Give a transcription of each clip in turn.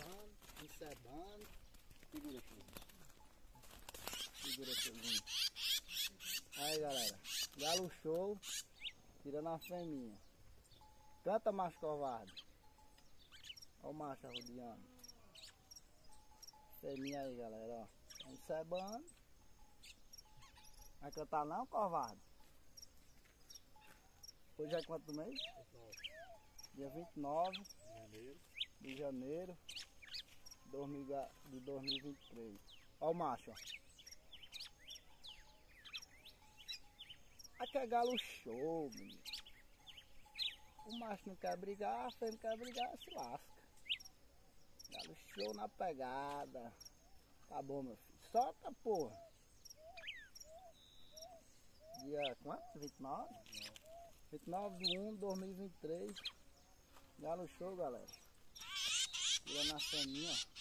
cantando, encebando. Segura aqui. Segura aqui. Aí galera, galo show, tirando a fêmea. Canta, macho covarde. Olha o macho arrodeando. Fêmea aí galera, ó. Encebando. Vai cantar não, covarde? Hoje é quanto mês? 29. Dia 29 de janeiro de 2023. Olha o macho, ó. Aqui é galo show, menino. O macho não quer brigar, a fêmea quer brigar, se lasca. Galo show na pegada. Tá bom, meu filho. Solta, porra. Dia quanto? 29? 29 de 1 de 2023. Galo show, galera. Tirando a fêmea, ó.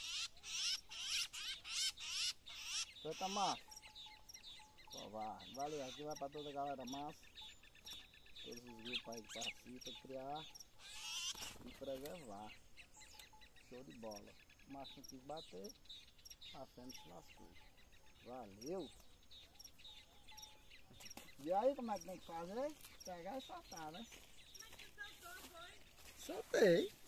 Solta, macho. Valeu, aqui vai pra toda a galera massa. Todos os grupos aí que participam, criar e preservar. Show de bola. O macho não quis bater, a fêmea se lascou. Valeu! E aí como é que tem que fazer? Pegar e soltar, né? Soltei!